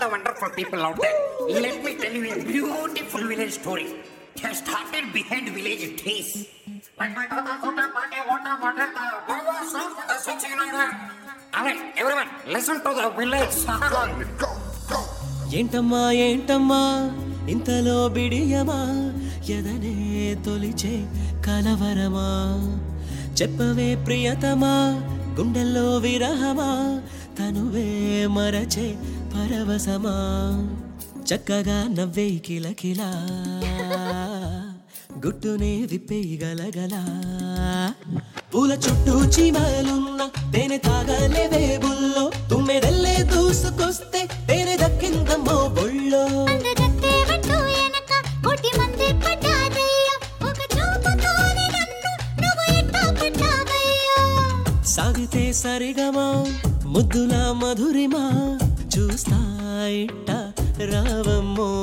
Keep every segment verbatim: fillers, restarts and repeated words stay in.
the wonderful people out there. Let me tell you a beautiful village story. It has started behind village trees. Alright, everyone, listen to the village song. ఏంటమ్మా ఏంటమ్మా ఇంతలో బిడియమా ఎదనే తొలిచే కలవరమా చెప్పవే ప్రియతమా గుండెల్లో విరహమా తనువే మరచే పరవశమా చక్కగా నవ్వే కిలకిలా గుట్టునే విప్పేయి గలగలా పూల చుట్టూ చీమలున్న తేనె తాగలేవే బుల్లో తుమ్మెదల్లే దూసుకొస్తే తేనె దక్కిందమ్మో బొళ్ళో సాగితే సరిగమా ముద్దులా మధురిమా చూస్తా ఇట్ట రావమ్మో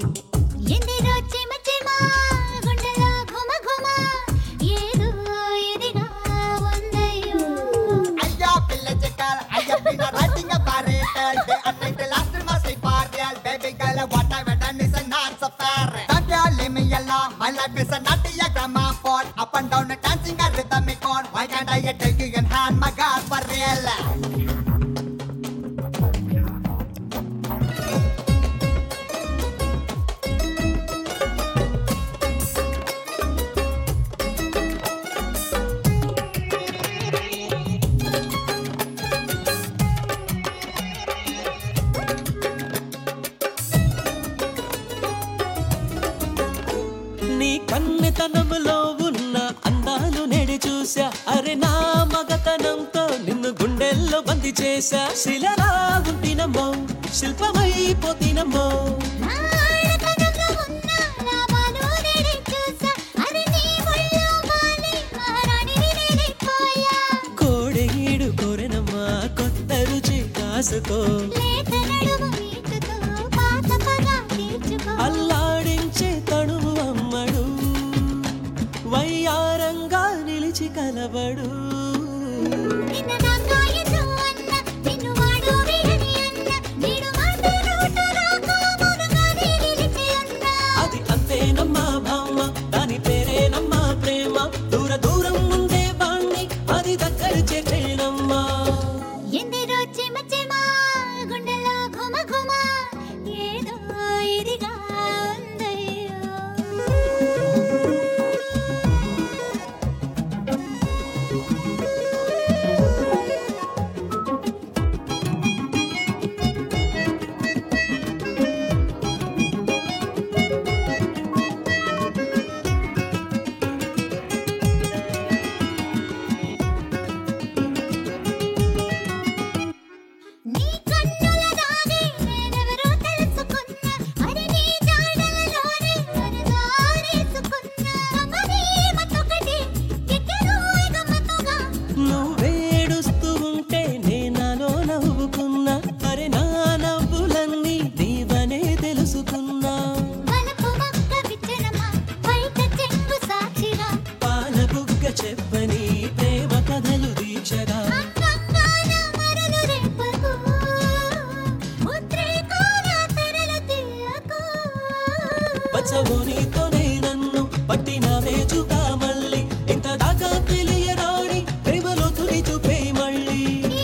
My life is a naughty gramophone. Up and down, dancing a rhythmic on. Why can't I take you in hand, my God, for real? నీ కన్నెతనంలో ఉన్న అందాలు నేడి చూసా అరే నా మగతనంతో నిన్ను గుండెల్లో బంది చేశా శిలలా ఉంటినమ్మో శిల్పమైపోతినమ్మో కోడేడు కోరెనమ్మా కొత్త రుచి కాసుకో అల్లాడించే తణువు అమ్మడు వయ్యారంగా నిలిచి కలబడు అది అంతేనమ్మా భామ దాని పేరేనమ్మా ప్రేమ దూర దూరం ఉండే వాణ్ణి అది దగ్గర చేసేనమ్మా చెప్పని ప్రేమ కథలు దీక్షగా పచ్చబోనితోనే నన్ను పట్టినవే చూగా మళ్ళీ ఇంత దాకా తెలియరాని ప్రేమలో తులి చూపే మళ్ళీ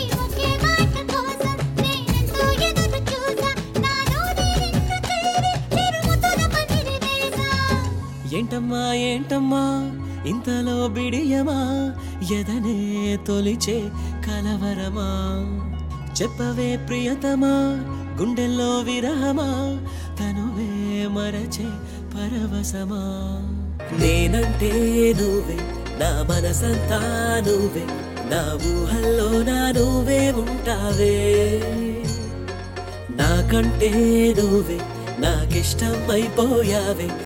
ఏంటమ్మా ఏంటమ్మా ఇంతలో బిడియమా ఎదనే తొలిచే కలవరమా చెప్పవే ప్రియతమా గుండెల్లో విరహమా తనువే మరచే పరవశమా నేనంటే నువ్వే నా మనసంతా నువ్వే నా ఊహల్లో నా నువ్వే ఉంటావే నాకంటే నువ్వే నాకిష్టం అయిపోయావే